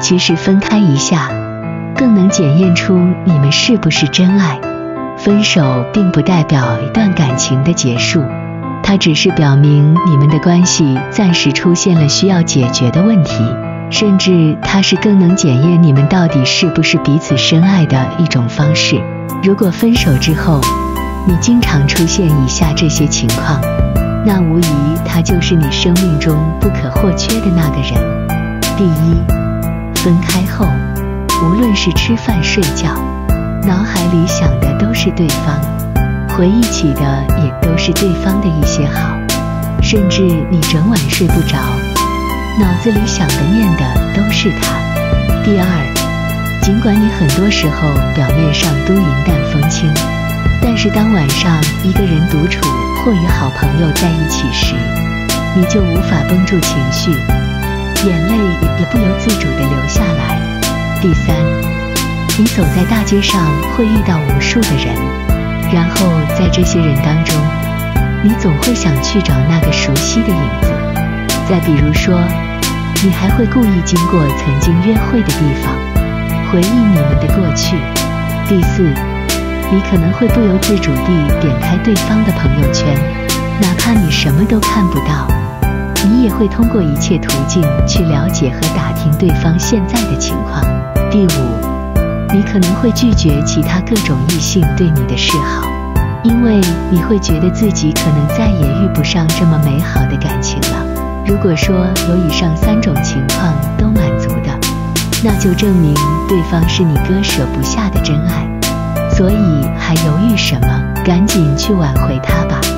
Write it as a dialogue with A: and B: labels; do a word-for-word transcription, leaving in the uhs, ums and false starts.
A: 其实分开一下，更能检验出你们是不是真爱。分手并不代表一段感情的结束，它只是表明你们的关系暂时出现了需要解决的问题，甚至它是更能检验你们到底是不是彼此深爱的一种方式。如果分手之后，你经常出现以下这些情况，那无疑他就是你生命中不可或缺的那个人。第一，分开后，无论是吃饭睡觉，脑海里想的都是对方，回忆起的也都是对方的一些好，甚至你整晚睡不着，脑子里想的念的都是他。第二，尽管你很多时候表面上都云淡风轻，但是当晚上一个人独处或与好朋友在一起时，你就无法绷住情绪，眼泪也不由自主地流下来。第三，你走在大街上会遇到无数的人，然后在这些人当中，你总会想去找那个熟悉的影子。再比如说，你还会故意经过曾经约会的地方，回忆你们的过去。第四，你可能会不由自主地点开对方的朋友圈，哪怕你什么都看不到，你也会通过一切途径去了解和打听对方现在的情况。第五，你可能会拒绝其他各种异性对你的示好，因为你会觉得自己可能再也遇不上这么美好的感情了。如果说有以上三种情况都满足的，那就证明对方是你割舍不下的真爱，所以还犹豫什么？赶紧去挽回他吧。